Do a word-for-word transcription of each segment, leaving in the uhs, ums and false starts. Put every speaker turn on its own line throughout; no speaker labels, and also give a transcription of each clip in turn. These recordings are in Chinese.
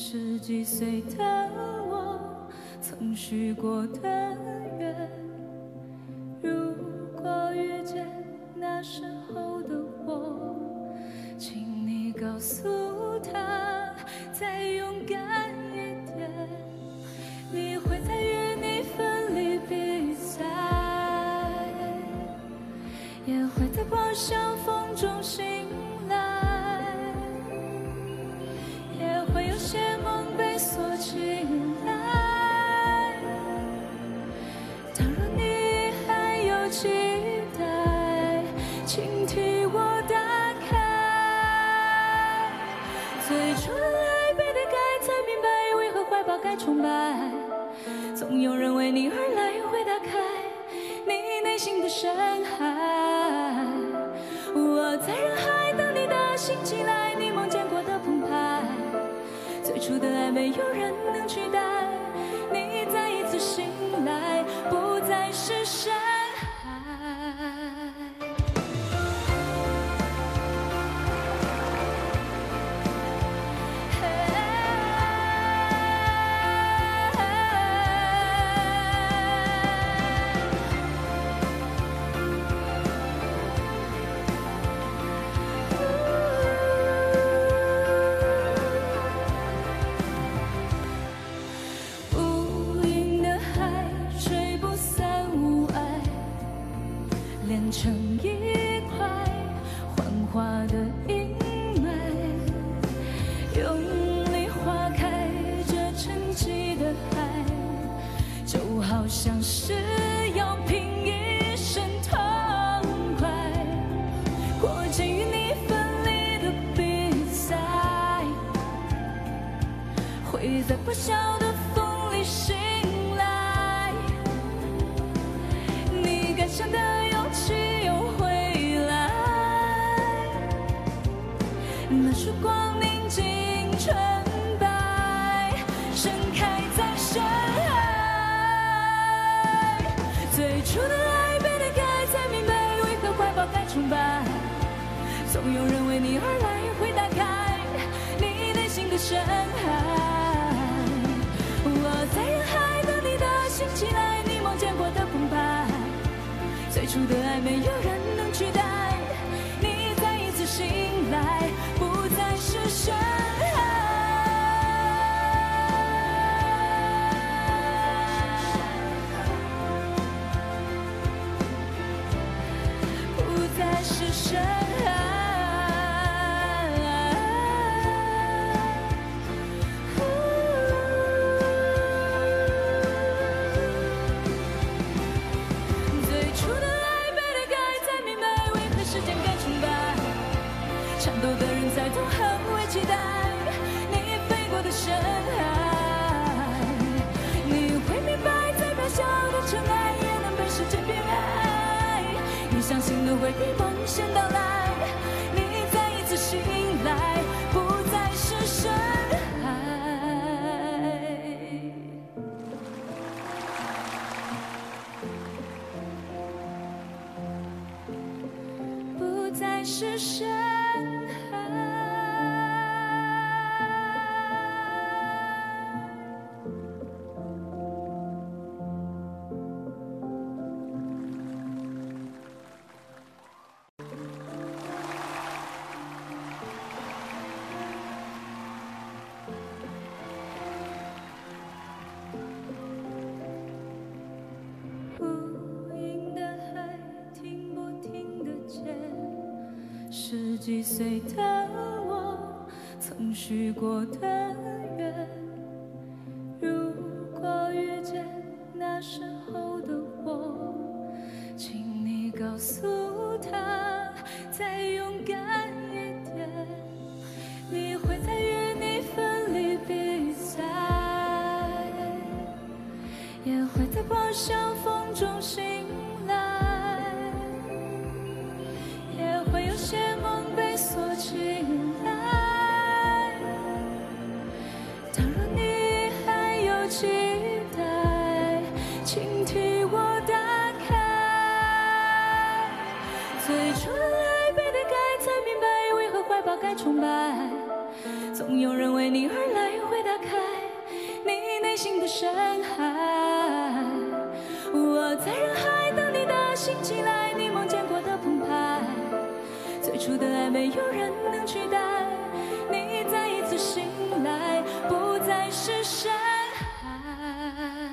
十几岁的我曾许过的愿，如果遇见那时候的我，请你告诉他再勇敢一点，你会在与你分离比赛，也会在破晓风中醒来，也会有些梦被锁起来。倘若你还有期待，请替我打开。最初的爱被推开，才明白为何怀抱该崇拜。总有人为你而来，会打开你内心的深海。我在人海等你的醒起来，你梦见过的澎湃。最初的爱没有人能取代，你再一次醒来，不再是深海。连成一块幻化的阴霾，用力划开这沉寂的海，就好像是要拼一生痛快。过程与你分离的比赛，会在破晓的风里醒来，你感伤的又回来，那束光明尽纯白，盛开在深海。最初的爱被推开，才明白为何怀抱该崇拜。总有人为你而来，会打开你内心的深海。我在人海等你的醒起来，你梦见过的澎湃。最初的爱没有人能取代，你再一次醒来，不再是深海，不再是深海。斗的人在纵横为期待你飞过的深海，你会明白，再渺小的尘埃也能被时间变矮。你相信的会比梦先到来，你再一次醒来，不再是深海，不再是深海。十几岁的我曾许过的愿，如果遇见那时候的我，请你告诉他再勇敢一点，你会在与你分离比赛，也会在破晓风中醒来，也会有些梦被锁起来。倘若你还有期待，请替我打开。最初的爱被推开，才明白为何怀抱该崇拜。 总有人为你而来，会打开你内心的深海。我在人海等你的醒起来，你梦见过的澎湃，最初的爱没有人能取代。你再一次醒来，不再是深海。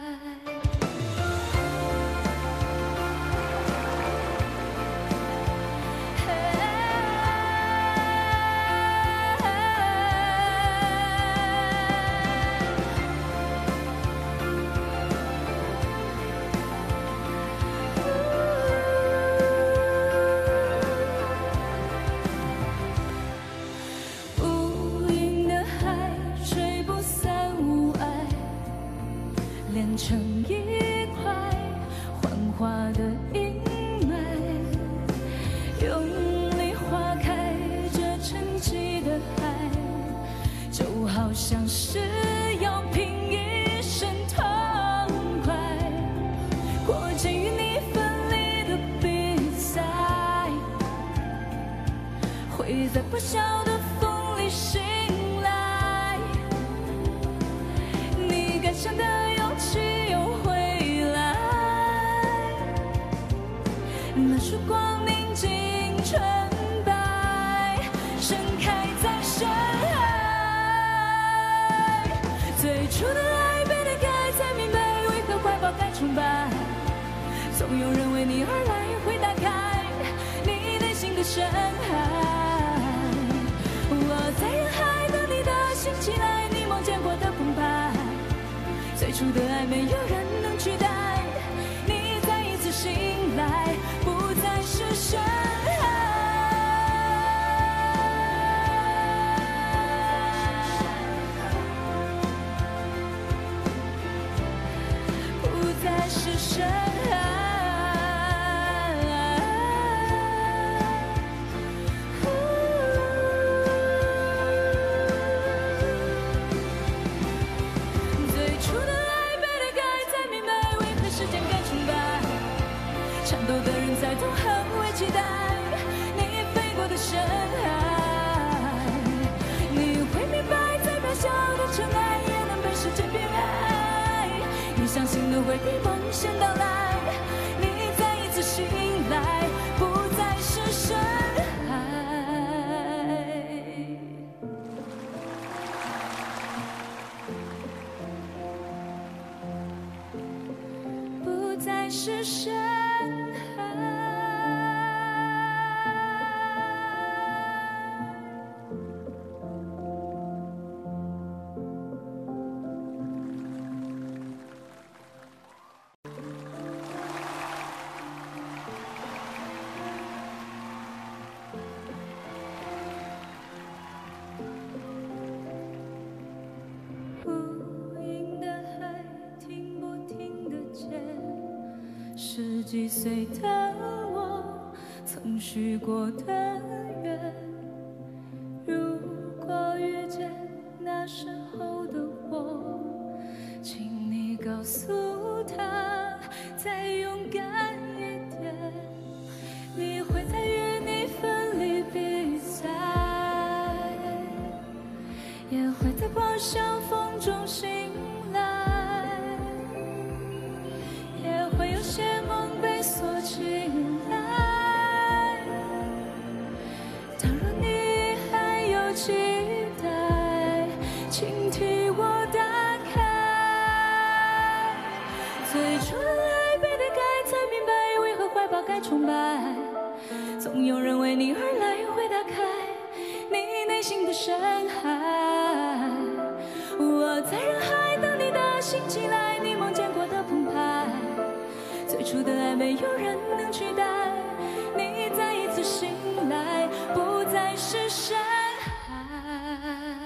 连成一块幻化的阴霾，用力划开这沉寂的海，就好像是要拼一生痛快。过程与你分离的比赛，会在不晓的风里醒来。你敢想的气又回来，那束光宁静纯白，盛开在深海。最初的爱被打开，才明白为何怀抱该崇拜。总有人为你而来，会打开你内心的深海。我在人海等你的醒起来，你梦见过的澎湃，最初的爱没有人能取代。你再一次醒来，不再是深海，不再是深海。斗的人在痛恨为期待你飞过的深海，你会明白，再渺小的尘埃也能被时间变矮。你相信的会比梦先到来，你再一次醒来，不再是深海，不再是深海。十几岁的我曾许过的愿，如果遇见那时候的我，请你告诉他再勇敢一点。你会在与你分离比赛，也会在破晓风中醒来，也会有些梦被锁起来。倘若你还有期待，请替我打开。最初的爱被打开，才明白为何怀抱该崇拜。总有人为你而来，会打开你内心的深海。我在人海等你的醒起来，你梦见过的澎湃，最初的爱没有人能取代。你再一次醒来，不再是深海。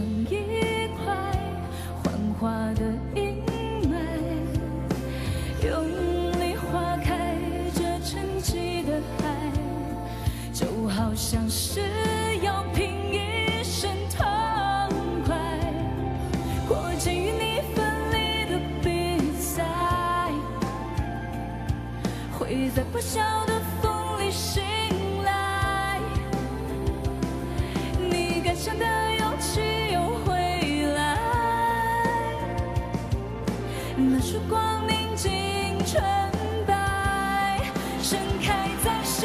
一块幻化的阴霾，用力划开这沉寂的海，就好像是要拼一生痛快，过尽与你分离的比赛，会在破晓的风里醒来，你敢想的勇气又回来，那束光宁静纯白，盛开在深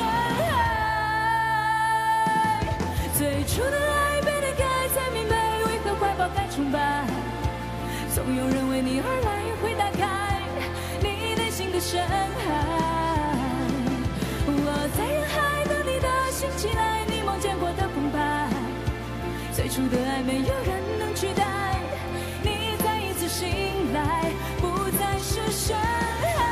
海。最初的爱被打开，才明白为何怀抱该崇拜，总有人为你而来，会打开你内心的深海。我在人海等你的醒起来，你梦见过的澎湃，最初的爱没有人能取代，你再一次醒来，不再是深海，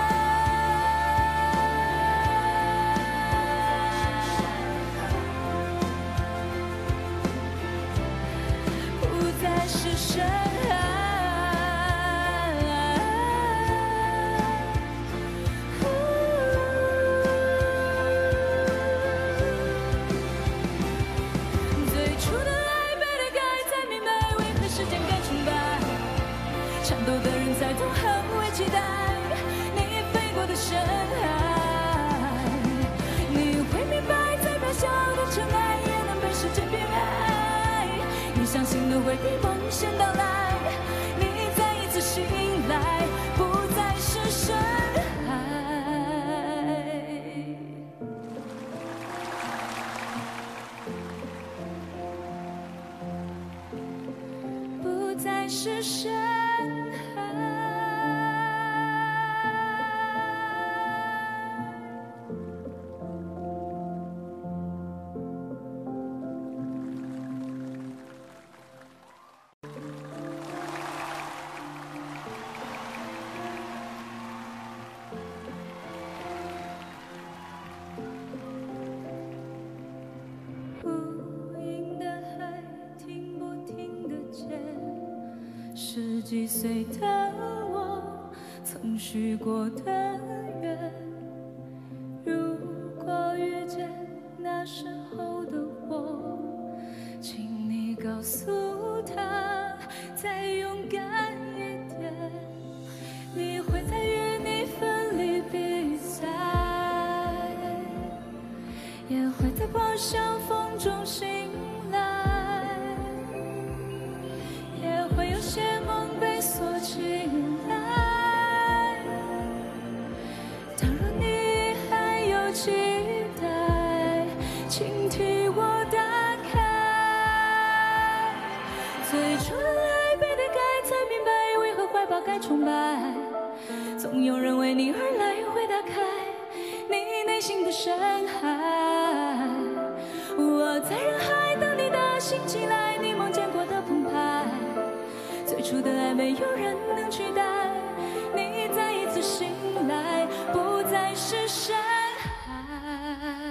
不再是深海。战斗的人在痛恨为期待你飞过的深海，你会明白，再渺小的尘埃也能被时间变矮，你相信的会比梦先到来，你再一次醒来，不再是深海，不再是深海。无垠的海，听不听得见？十几岁的我，曾许过的愿，如果遇见那时候的我，请你告诉他再勇敢一点，你会在与你分离比赛，也会在破晓风中醒来，也会有些梦被锁起来。倘若你还有期待，请替我打开。最初的爱被打开，才明白为何怀抱该崇拜。总有人为你而来，会打开你内心的深海。我在人海等你的醒起来，你梦见过的澎湃，最初的爱没有人能取代，你再一次醒来，不再是深海。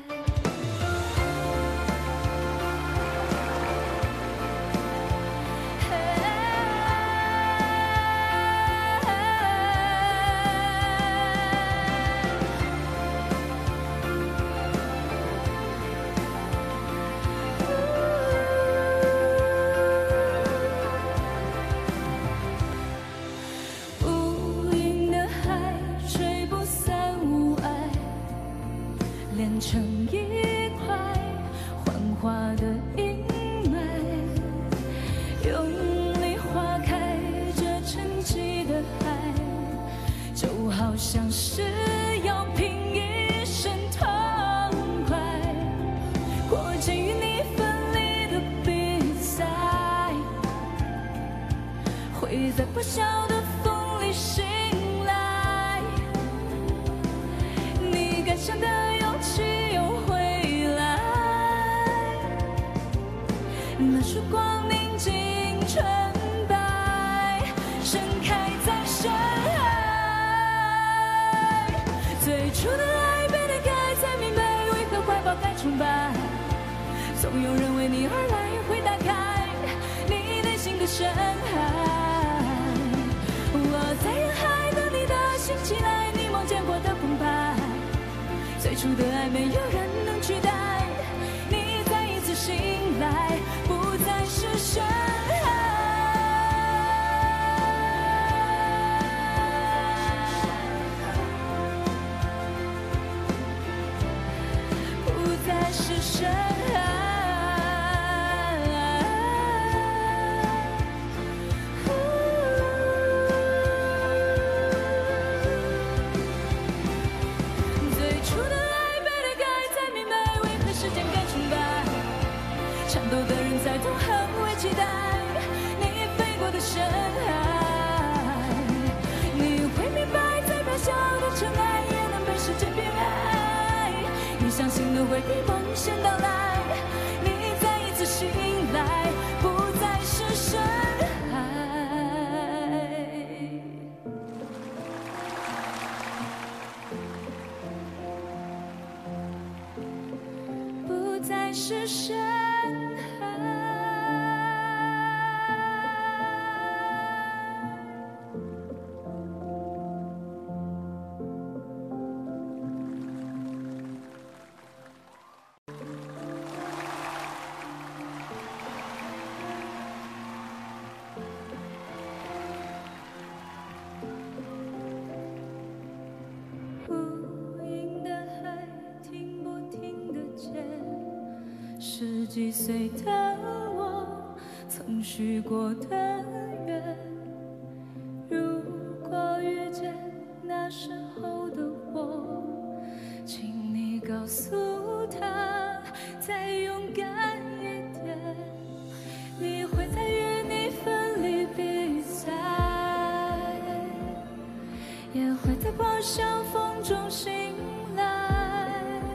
连成一块幻化的阴霾，用力划开这沉寂的海，就好像是要拼一生痛快，过尽与你分离的比赛，会在破晓的风里醒来，你敢想的勇气又回来，那束光宁静纯白，盛开在深海。最初的爱被打开，才明白为何怀抱该崇拜。总有人为你而来，会打开初的爱没有人能取代，你再一次醒来，不再是深海，不再是深海。战斗的人在痛恨为期待你飞过的深海，你会明白，再渺小的尘埃也能被时间变矮。你相信的会比梦想到来，你再一次醒来，不再是深海，不再是深海。十几岁的我曾许过的愿，如果遇见那时候的我，请你告诉他再勇敢一点，你会在与你分离比赛，也会在破晓风中醒来，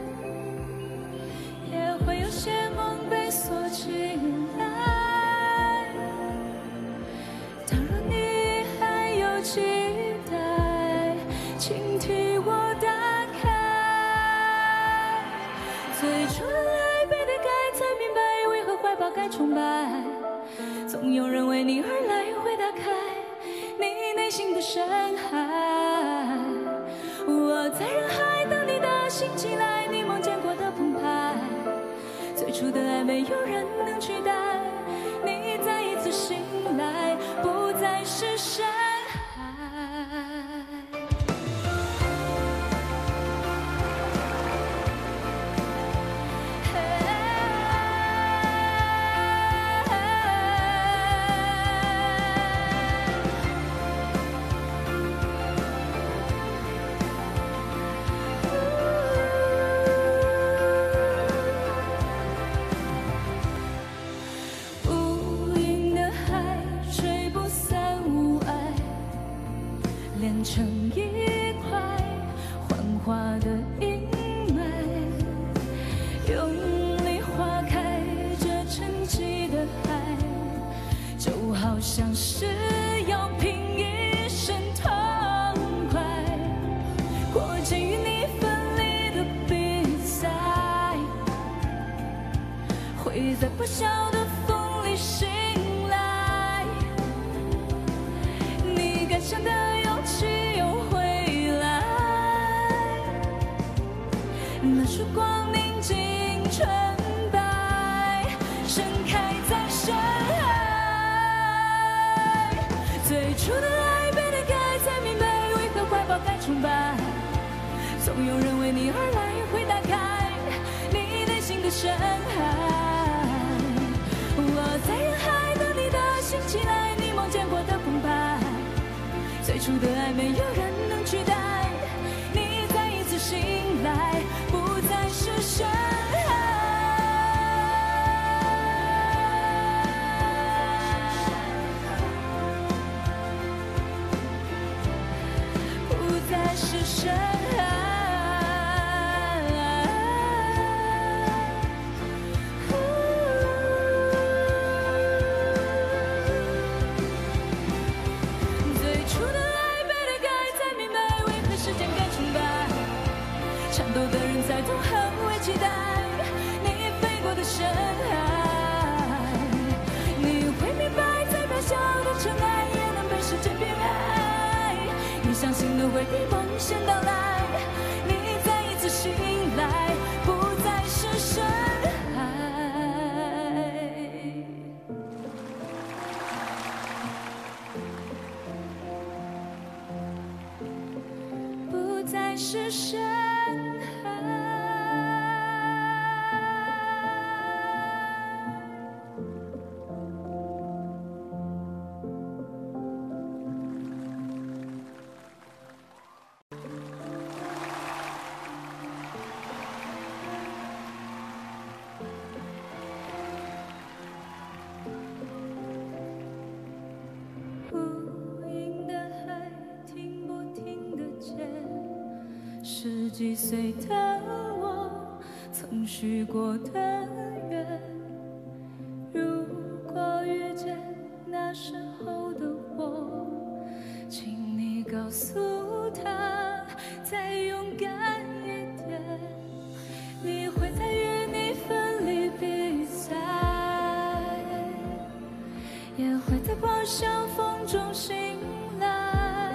也会有些梦被锁起来。倘若你还有期待，请替我打开。最初的爱被离开，才明白为何怀抱该崇拜。总有人为你而来，会打开你内心的深海。我在人海等你的醒起来，你梦见过的澎湃。最初的爱没有人能取代，你再一次醒来，不再是深海。连成一块幻化的阴霾，用力划开这沉寂的海，就好像是要拼一生痛快。过程与你分离的比赛，会在破晓的风里醒来，你敢想的又回来，那束光宁静纯白，盛开在深海。最初的爱被离开，才明白为何怀抱该崇拜。总有人为你而来，会打开你内心的深海。我在人海等你的醒起来，你梦见过的澎湃。最初的爱没有人能取代，你再一次醒来，不再是深海，不再是深海。战斗的人在痛恨为期待你飞过的深海，你会明白，再渺小的尘埃也能被时间变矮。你相信的会比梦想到来，你再一次醒来， 是深海。十几岁的我曾许过的愿，如果遇见那时候的我，请你告诉他再勇敢一点。你会在与你分离比赛，也会在破晓风中醒来，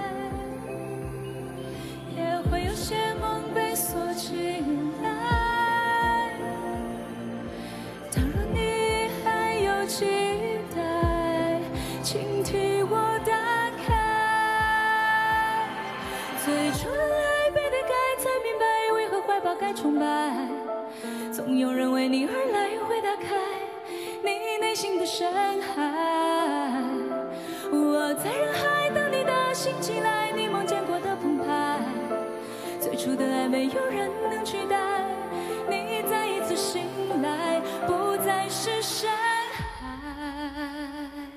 也会有些梦被锁起来。倘若你还有期待，请替我打开。最初的爱被推开，才明白为何怀抱该崇拜。总有人为你而来，会打开你内心的深海。我在人海等你的醒起来，你梦见过的澎湃。最初的爱没有人能取代，你再一次醒来，不再是深海。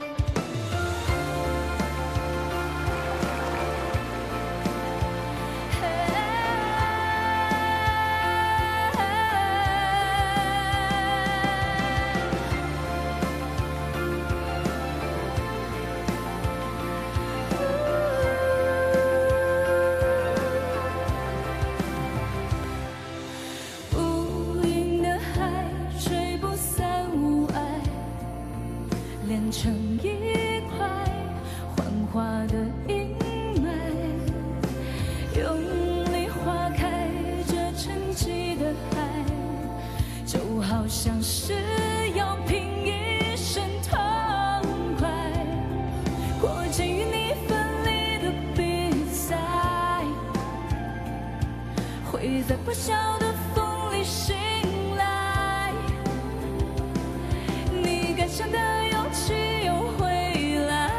连成一块幻化的阴霾，用力划开这沉寂的海，就好像是要拼一生痛快。过尽与你分离的比赛，会在破晓的风里醒来。你感伤的又回来，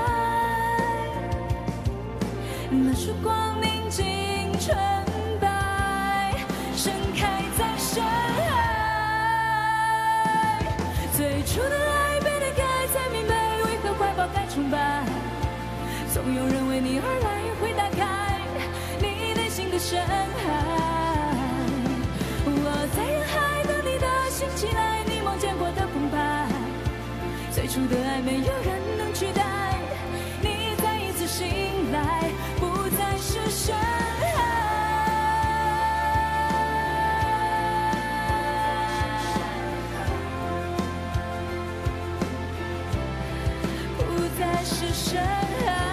那束光宁静纯白，盛开在深海。最初的爱被推开，才明白为何怀抱该崇拜。总有人为你而来，会打开你内心的深海。我在人海等你的醒起来，你梦见过的澎湃。最初的爱没有人能取代，你再一次醒来，不再是深海，不再是深海。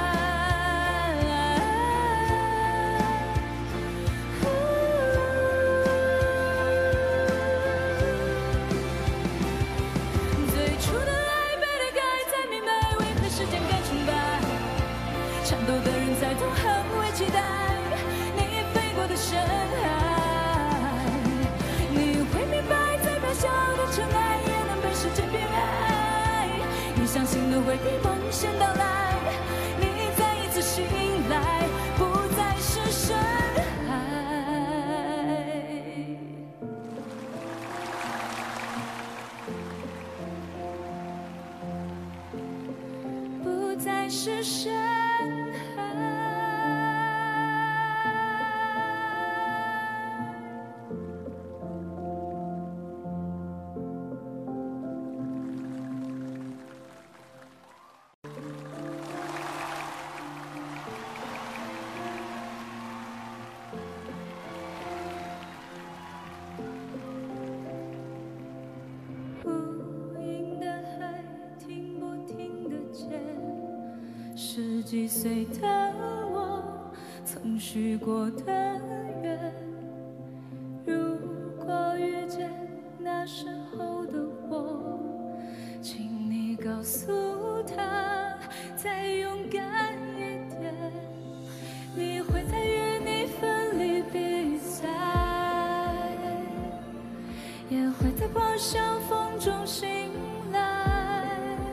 颤抖的人在总很为期待你飞过的深海，你会明白，再渺小的尘埃也能被时间变矮。你相信的会比梦先到来，你再一次醒来，不再是深海，不再是深海。十几岁的我曾许过的愿，如果遇见那时候的我，请你告诉他再勇敢一点。你会在与你分离破晓风中醒来，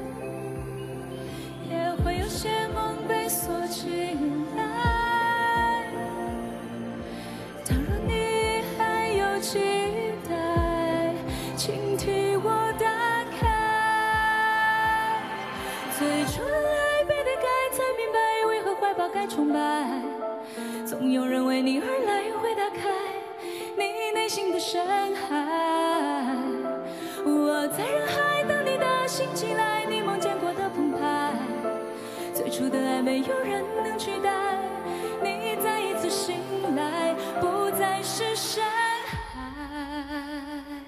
也会有些梦被锁起来。倘若你还有期待，请替我打开。最初的爱被推开，才明白为何怀抱该崇拜。总有人为你而来，会打开你内心的深海。我在人海等你的心起来，你梦见过的澎湃。最初的爱没有人能取代，你再一次醒来，不再是深海。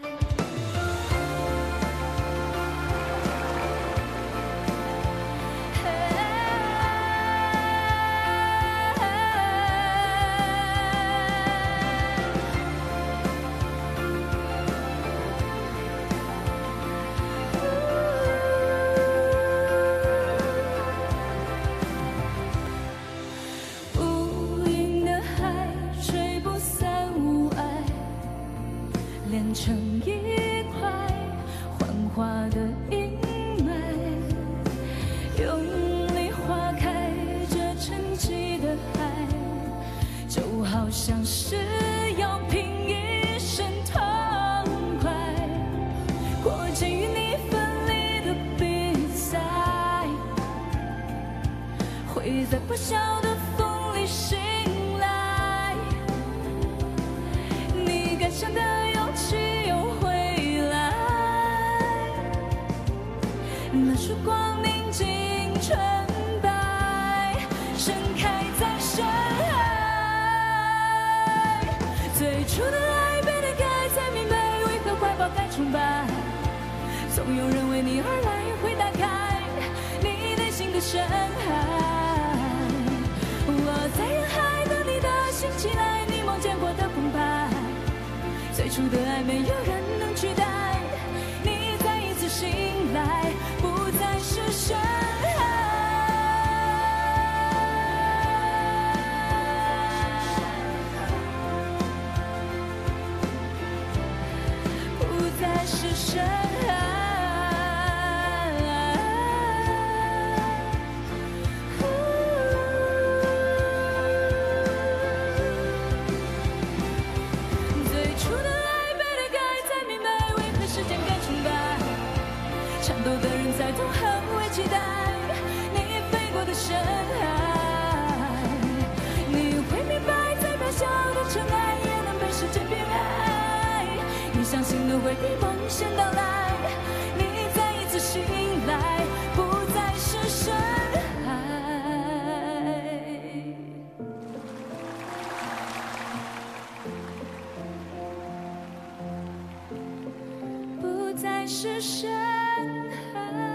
连成一块幻化的阴霾，用力划开这沉寂的海，就好像是要拼一生痛快。过程与你分离的比赛，会在破晓的风里醒来。你感伤的又回来，那束光宁静纯白，盛开在深海。最初的爱被推开，才明白为何怀抱该崇拜。总有人为你而来，会打开你内心的深海。我在人海等你的心起来，你梦见过的澎湃。最初的爱没有人能取代，你再一次醒来，不再是深海。不再是深海。颤抖的人在痛恨为期待你飞过的深海，你会明白，再渺小的尘埃也能被时间变矮。你相信的会比梦先到来，你再一次醒来，不再是深海，不再是深海。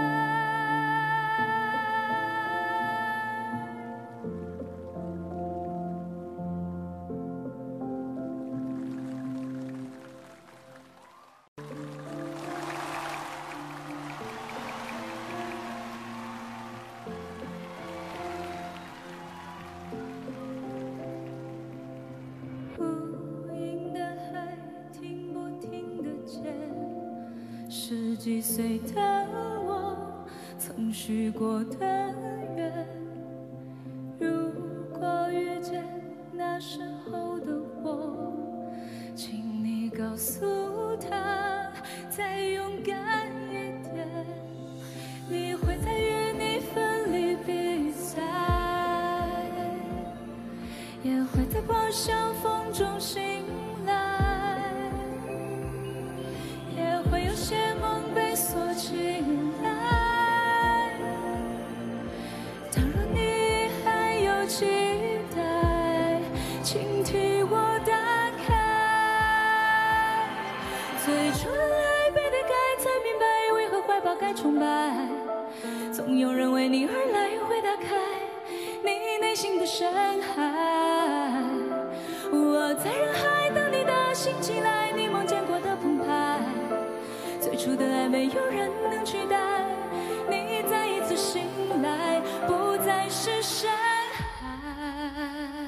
无垠的海，听不听得见？十几岁的我曾许过的愿，如果遇见那时候的我，请你告诉他再勇敢一点。你会在与你分离比赛，也会在破晓风中醒来，也会有些梦被锁起来。倘若你还有期待，请替我打开。最初的爱被推开，才明白为何怀抱该崇拜。总有人为你而来，会打开你内心的深海。我在人海等你的心起来，你梦见过的澎湃。最初的爱没有人能取代，你再一次醒来，不再是深海。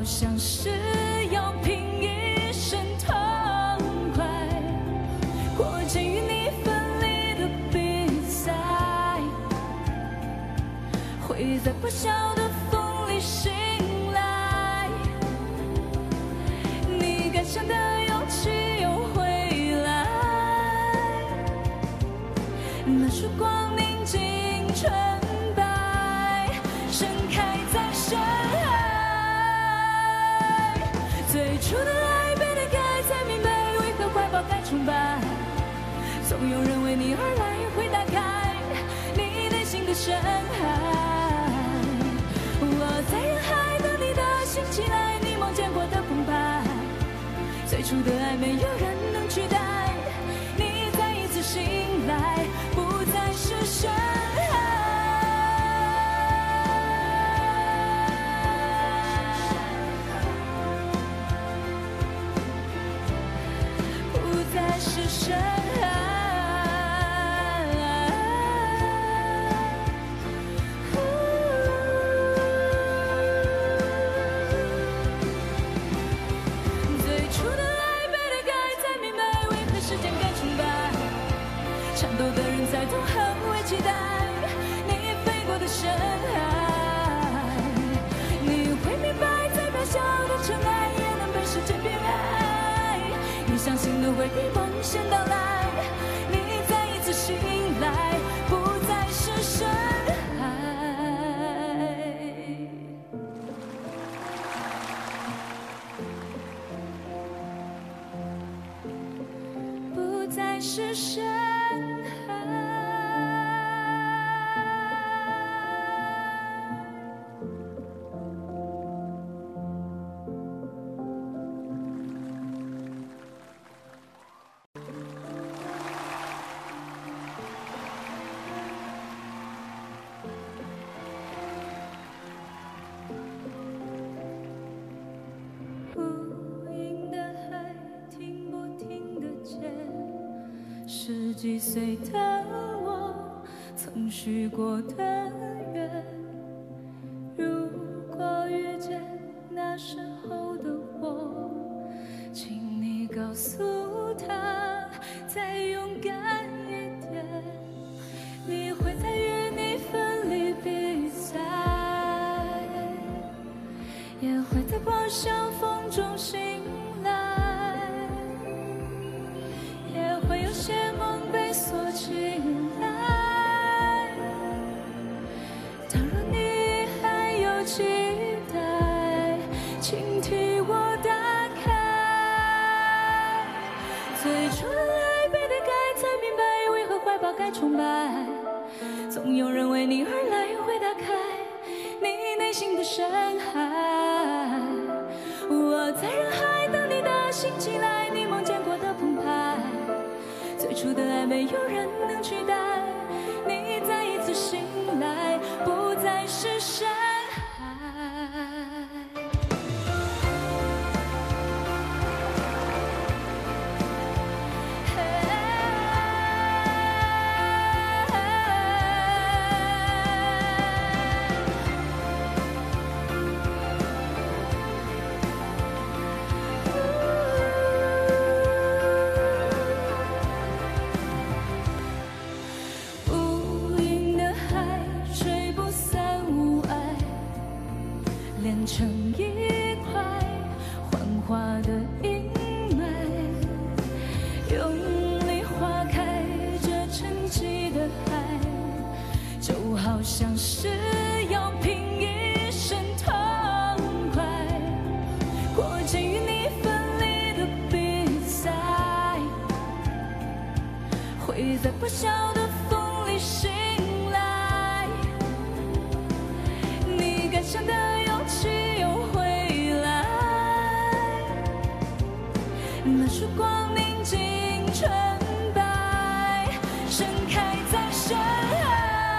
像是要拼一生痛快，过着与你分离的比赛，会在破晓的风里醒来，你赶上的勇气又回来，那束光宁静纯白，盛开在深海。最初的爱被打开，才明白为何怀抱该崇拜，总有人为你而来，会打开你内心的深海。我在人海等你的醒起来，你梦见过的澎湃，最初的爱没有人能取代，你再一次醒来，不再是深海，不再是深海。斗的人才总很会期待你飞过的深海，你会明白，再渺小的尘埃也能被时间变矮，你相信的会比梦先到来，你再一次醒来，不再是深海，不再是深海。十几岁的我曾许过的愿，如果遇见那时候的我，请你告诉他再勇敢一点，你会在与你分离比赛，也会在破晓风中醒来，也会有些梦被锁起来。倘若你还有期待，请替我打开。最初的爱被打开，才明白为何怀抱该崇拜。总有人为你而来，会打开你内心的深海。我在人海等你的醒起来，你梦见过的澎湃。最初的爱没有人能取代，你再一次醒来，不再是深海。连成一块幻化的阴霾，用力划开这沉寂的海，就好像是要拼一生痛快，过着与你分离的比赛，会在破晓的风里醒来，你赶上的气又回来，那束光宁静纯白，盛开在深海。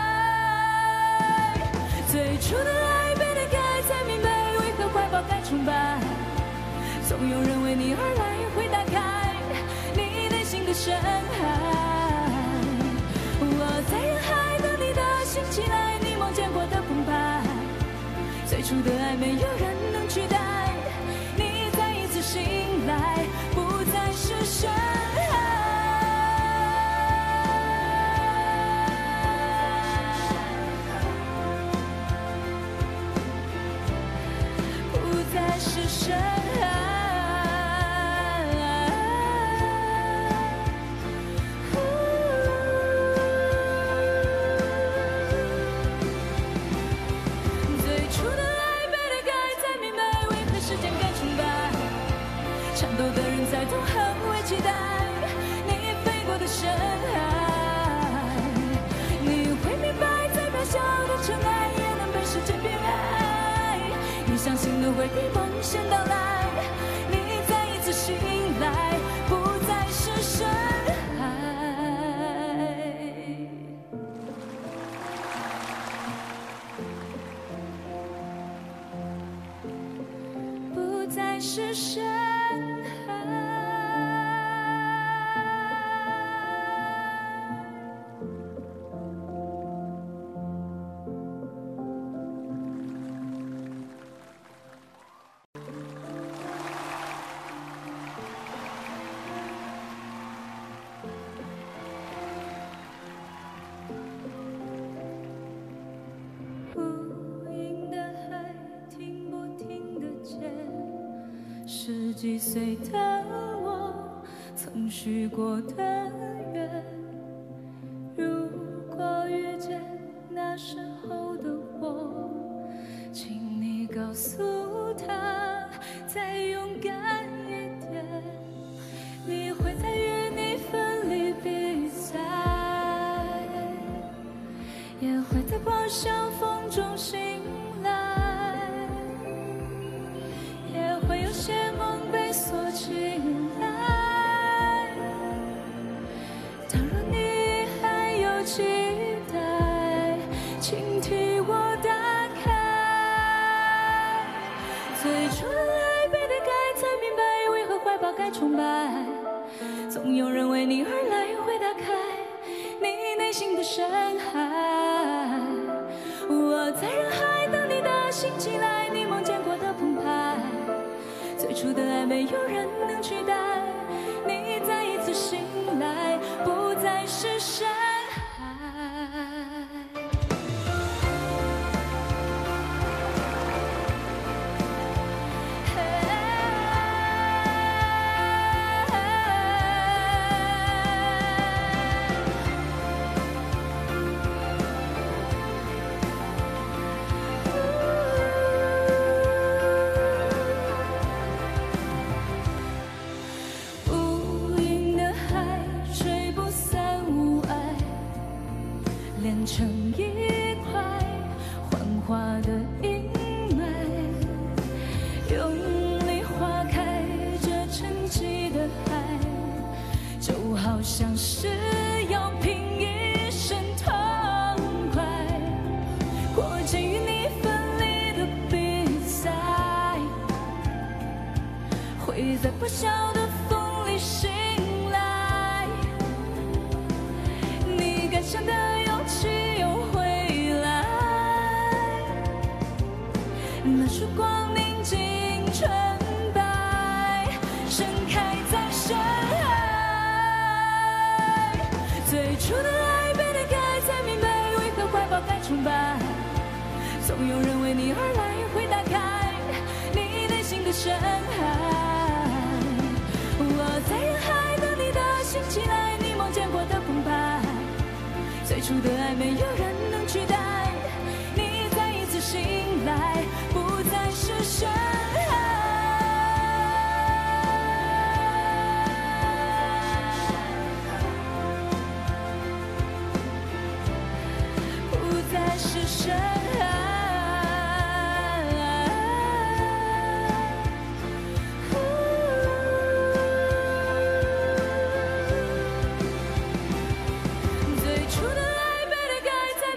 最初的爱被打开，才明白为何怀抱该崇拜。总有人为你而来，会打开你内心的深海。我在人海等你的醒起来，你梦见过的澎湃。最初的爱没有人能取代， 是深爱。最初的爱被了改，才明白为何时间更崇拜。颤抖的人在痛恨为期待你飞过的深海，你会明白，再渺小的尘埃也能被时间变矮。你相信的会比梦先到来，你再一次醒来，不再是深海，不再是深海。无垠的海，听不听得见？十几岁的我，曾许过的愿。如果遇见那时候的我，请你告诉他，再勇敢一点。你会在与你分离比赛，也会在破晓风中醒来，也会有些梦被锁起来。倘若你还有期待，请替我打开。最初的爱被得改，才明白为何怀抱该崇拜。总有人为你而来，会打开你内心的深海。我在人海等你的醒起来，你梦见过的澎湃。最初的爱没有人能取代，你再一次醒来，不再是深海。无垠的海，吹不散雾霭，连成一块幻化的阴霾，用力划开这沉寂的海，就好像是要拼一生痛快。过程与你分离的比赛，会在破晓的风里醒来，你敢想的勇气又回来，那束光宁静纯白，盛开在深海。最初的爱被得改，才明白为何怀抱该崇拜。总有人为你而来，会打开你内心的深海。我在人海等你的醒起来，你梦见过的澎湃。最初的爱没有人能取代，你再一次醒来，不再是深海，不再是深海。最初的爱被得改，才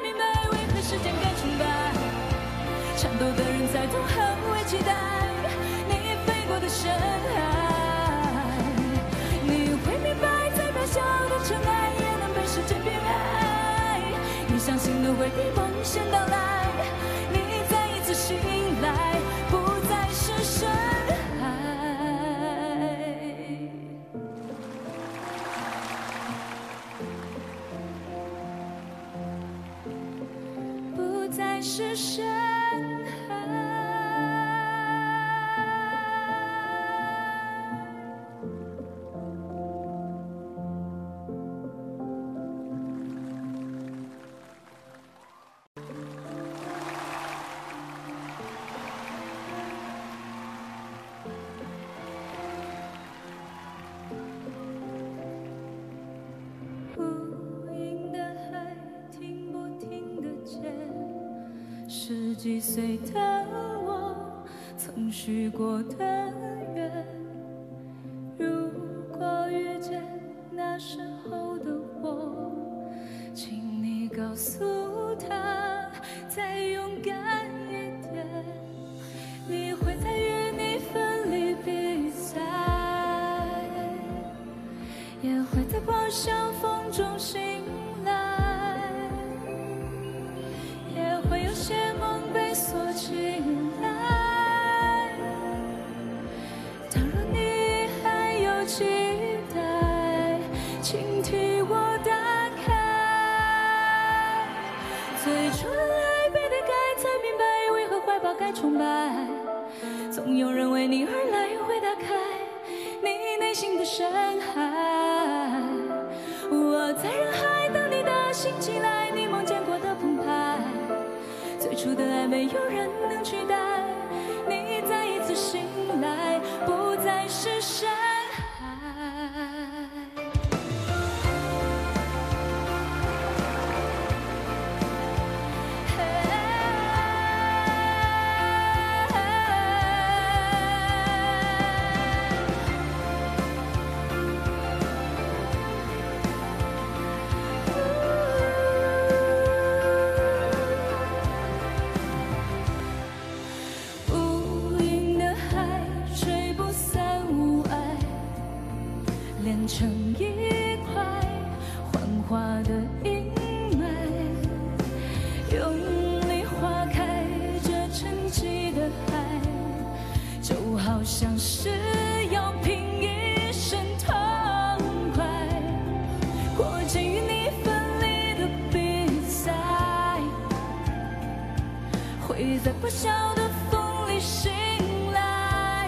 几岁的我曾许过的愿，如果遇见那时候的我，请你告诉他再勇敢一点，你会在与你分离比赛，也会在破晓风中醒来，也会有些梦被锁起来。倘若你还有期待，请替我打开。最初的爱背对该才明白，为何怀抱该崇拜。总有人为你而来，会打开你内心的深海。我在人海等你的醒起来，你梦见过的澎湃。最初的爱没有人能取代，你再一次醒来，不再是深海。连成一块幻化的阴霾，用力划开这沉寂的海，就好像是要拼一生痛快，过尽与你分离的比赛，会在破晓的风里醒来，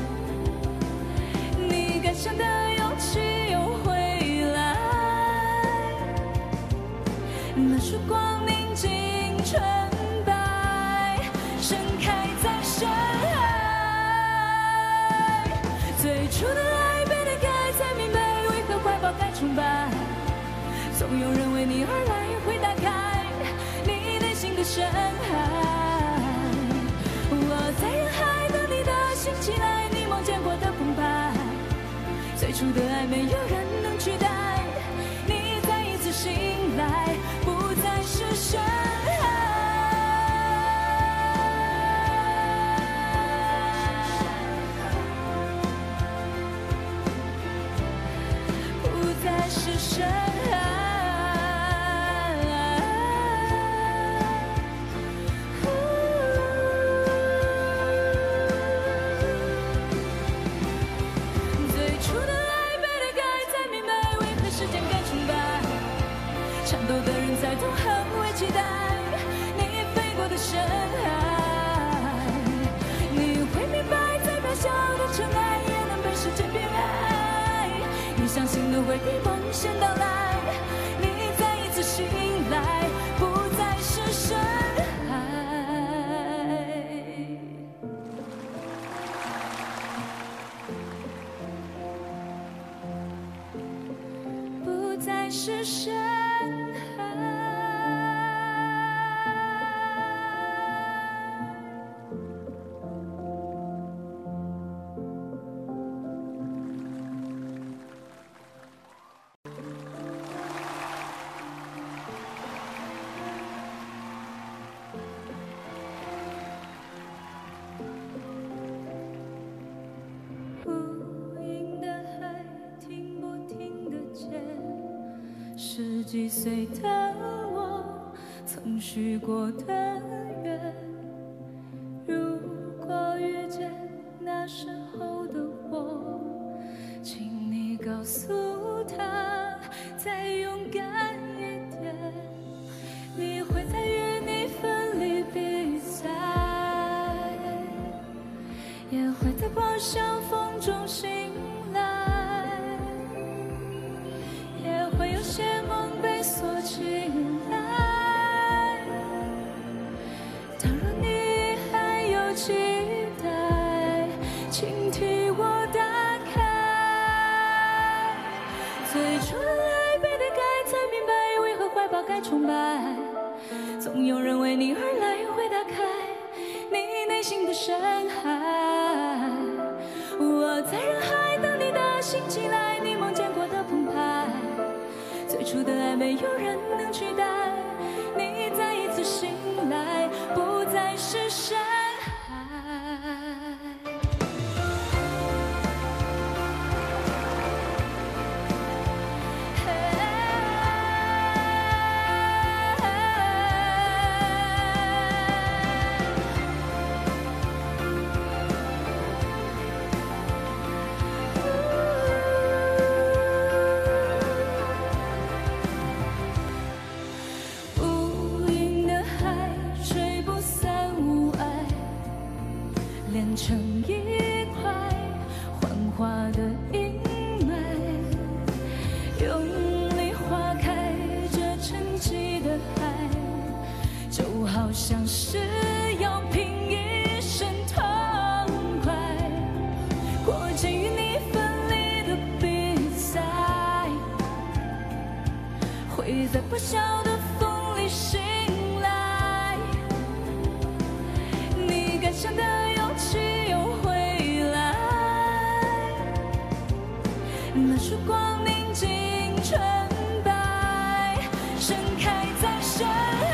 你该想的又回来，那束光宁静纯白，盛开在深海。最初的爱背对该才明白，为何怀抱该崇拜。总有人为你而来，会打开你内心的深海。我在人海等你的醒起来，你梦见过的澎湃。最初的爱没有人能取代，你再一次醒来，不再是深海，不再是深海。战斗的人在痛恨为期待你飞过的深海，你会明白，再渺小的尘埃也能被时间变矮。你相信的会比梦想到来，你再一次醒来，不再是深海，不再是深海。十几岁的我曾许过的愿，如果遇见那时候的我，请你告诉他再勇敢一点，你会在与你分离比赛，也会在破晓风中醒来，也会有些梦被锁起来。倘若你还有期待，请替我打开。最初的爱背对该才明白，为何怀抱该崇拜。总有人为你而来，会打开心的深海。我在人海等你的醒起来，你梦见过的澎湃。最初的爱没有人能取代，你再一次醒来，不再是深海。连成一块幻化的阴霾，用力划开这沉寂的海，就好像是要拼一生痛快。过程与你分离的比赛，会在不小的风里醒来。你感伤的又回来，那束光宁静纯白，盛开在深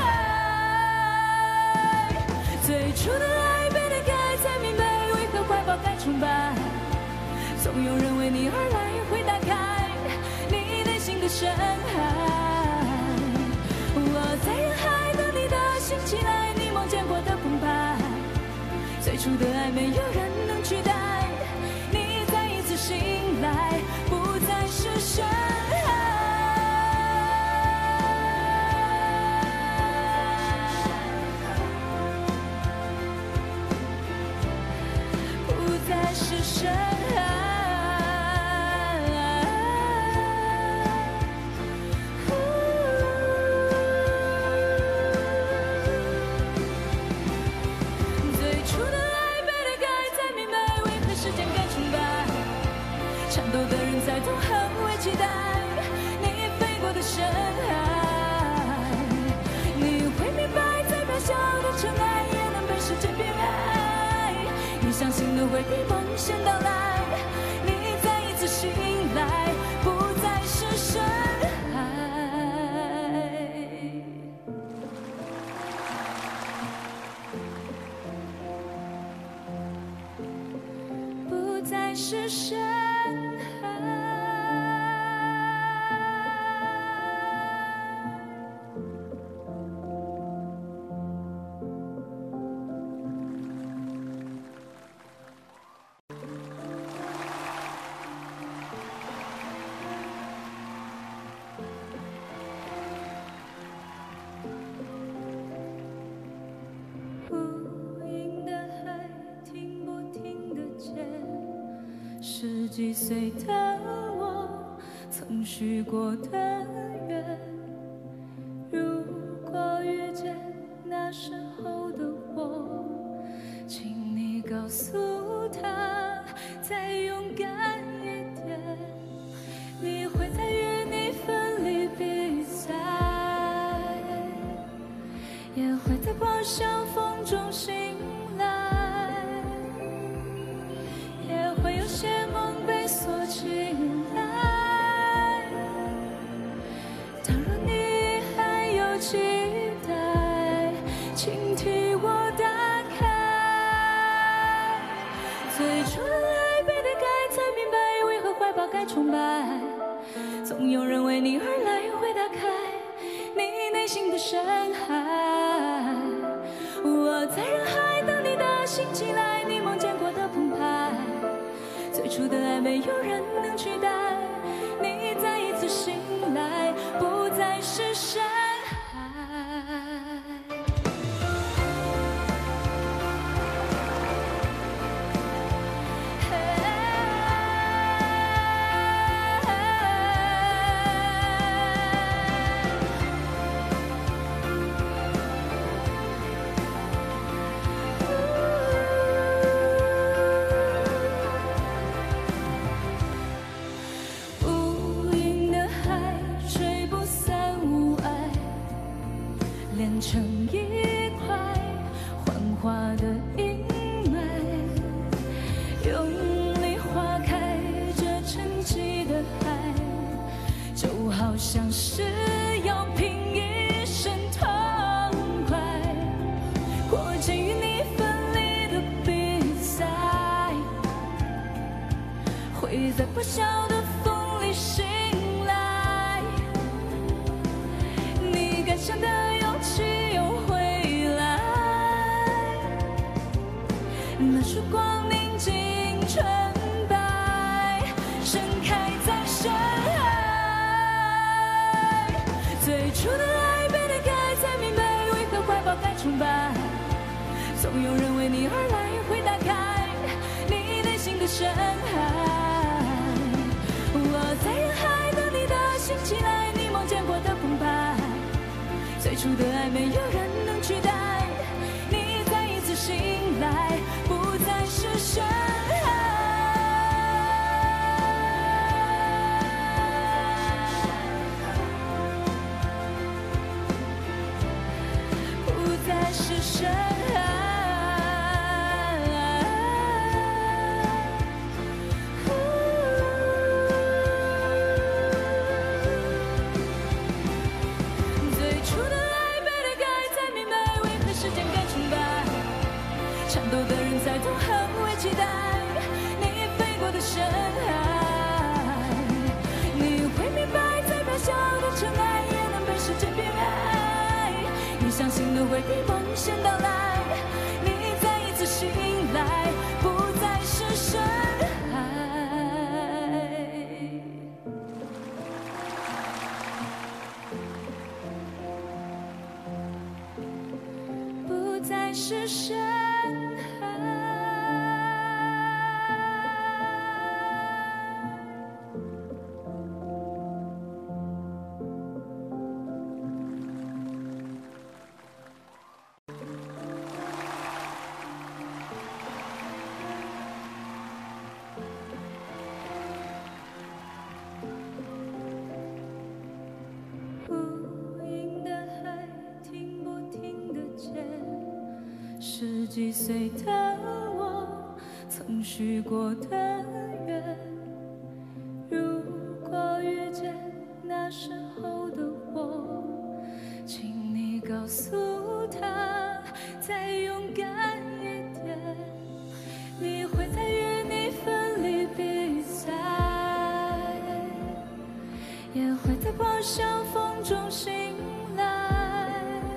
海。最初的爱被你改，才明白为何怀抱该崇拜。总有人为你而来，会打开你内心的深海。我在人海等你的醒起来，你梦见过的澎湃。最初的爱没有人能取代，你再一次醒来，不再是深海，不再是深海。颤抖的人在痛恨为期待你飞过的深海，你会明白，再渺小的尘埃也能被时间变矮。你相信的会比梦想到来，你再一次醒来，不再是深海，不再是深海。十几岁的我曾许过的愿，如果遇见那时候的我，请你告诉他再勇敢一点。你会在与你分离比赛，也会在破晓风中醒来，也会有些梦被锁起来。倘若你还有期待，请替我打开。最初的爱被你改，才明白为何怀抱该崇拜。总有人为你而来，会打开你内心的深海。我在人海等你的醒起来，你梦见过的澎湃。最初的爱没有人能取代，你再一次醒来，不再是深海。 会在不晓的风里醒来。你赶上的勇气又回来，那束光宁静纯白，盛开在深海。最初的爱被推开，才明白为何怀抱该崇拜。总有人为你而来，会打开你内心的深海。我在人海等你的醒起来，你梦见过的澎湃。最初的爱没有人能取代，你再一次醒来，不再是深海。不再是深海。战斗的人在纵横为期待你飞过的深海，你会明白，再渺小的尘埃也能被时间变矮。你相信的会比梦先到来，你再一次醒来，不再是深海，不再是深海。十几岁的我曾许过的愿，如果遇见那时候的我，请你告诉他再勇敢一点。你会在与你分离比赛，也会在破晓风中醒来，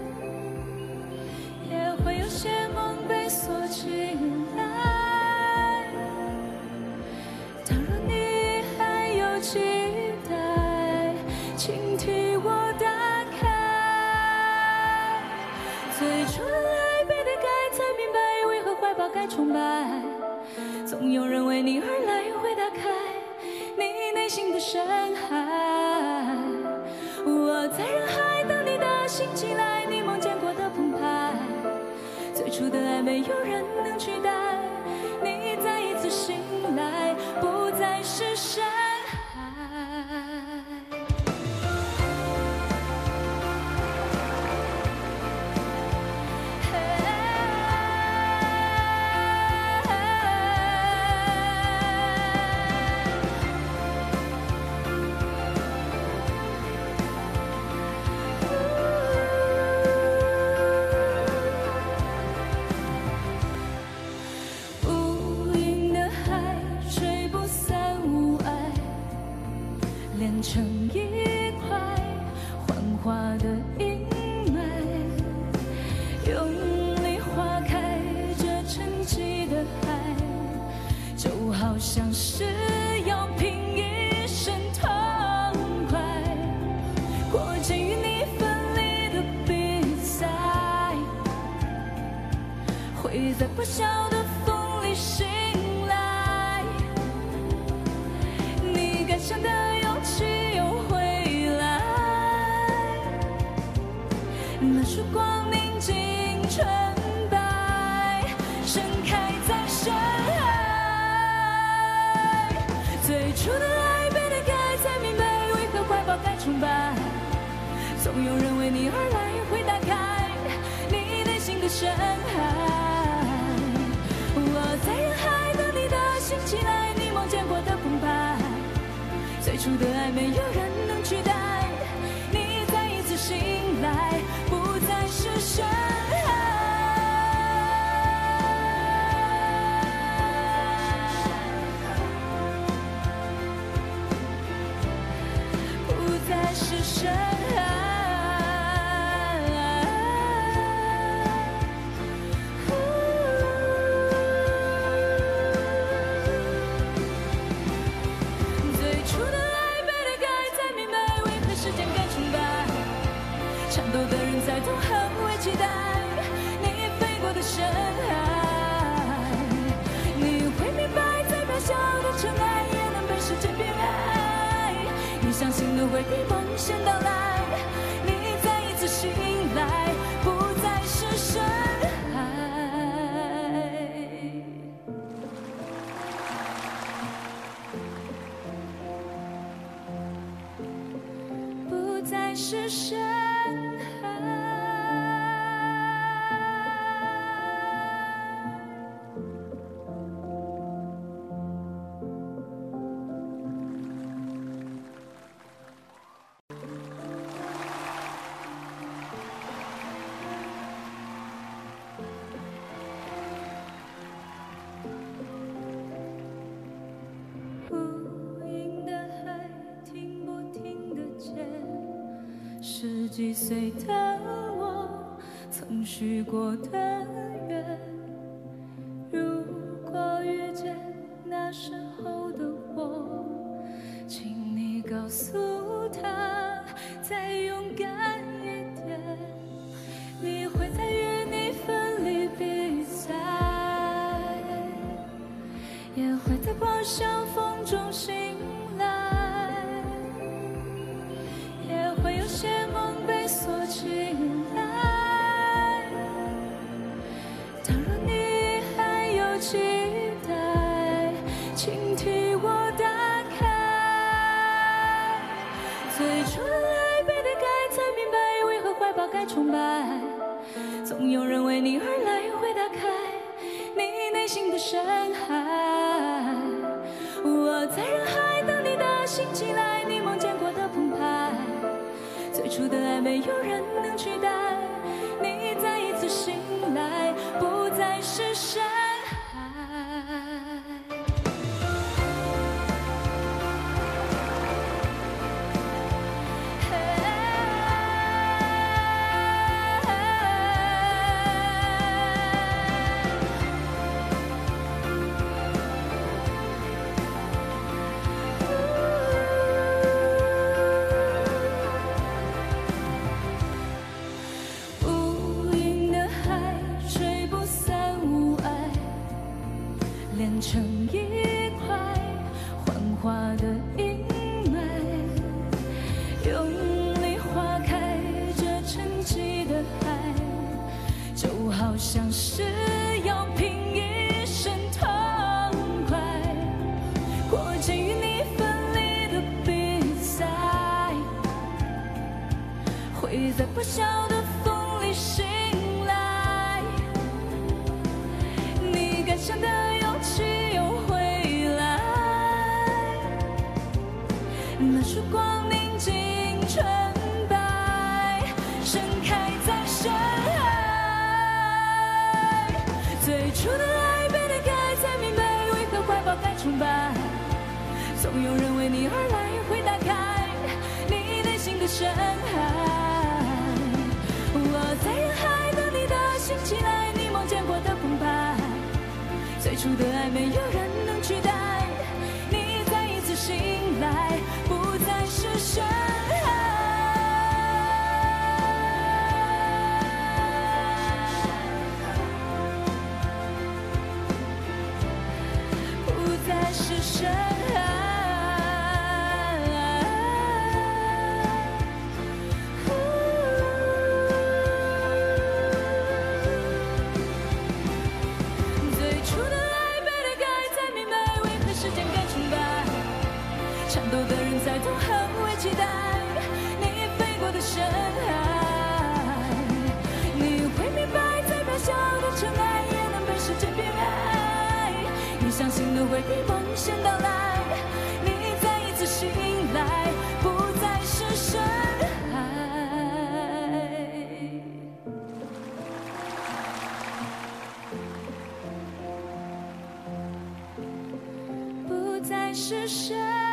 也会有些梦被锁起来。倘若你还有期待，请替我打开。最初的爱被推开，才明白为何怀抱该崇拜。总有人为你而来，会打开你内心的深海。我在人海等你的醒起来，你梦见过的澎湃。最初的爱没有人能取代，你再一次醒来，不再是深海。连成一块幻化的阴霾，用力划开这沉寂的海，就好像是要拼一生痛快。过程与你分离的比赛，会在不晓的风里醒来。你赶上的勇气又回来，那束光宁静纯白，盛开在深海。最初的爱被推开，才明白为何怀抱该崇拜。总有人为你而来，会打开你内心的深海。我在人海等你的醒起来，你梦见过的澎湃。最初的爱没有人能取代，你再一次醒来，不再是深海。 深海。最初的爱被大概才明白，为何时间更崇拜？颤抖的人在总很会期待你飞过的深海，你会明白，再渺小的尘埃也能被时间变矮。你相信的会比梦先到来，你再一次醒来，不再是深海，不再是深海。无垠的海，听不听得见？十几岁的我，曾许过的愿。如果遇见那时候的我，请你告诉他，再勇敢一点。你会在与你分离比赛，也会在破晓风中醒来，也会有些梦被锁起来。倘若你还有期待，请替我打开。最初的爱被大概才明白，为何怀抱该崇拜？总有人为你而来，会打开你内心的深海。我在人海等你的心起来，你梦见过的澎湃。最初的爱没有人能取代，你再一次醒来，不再是深海。连成一块幻化的阴霾，用力划开这沉寂的海，就好像是要拼一生痛快。过界与你分离的比赛，会在破晓的风里醒来。你敢想的气又回来，那束光宁静纯白，盛开在深海。最初的爱被大概才明白，为何怀抱该崇拜？总有人为你而来，会打开你内心的深海。我在人海等你的心起来，你梦见过的澎湃。最初的爱没有人能取代，你再一次醒来，不再是深海，不再是深海。颤抖的人在总很会期待你飞过的深海，你会明白，再渺小的尘埃也能被时间变矮。你相信的会比梦先到来，你再一次醒来，不再是深海，不再是深海。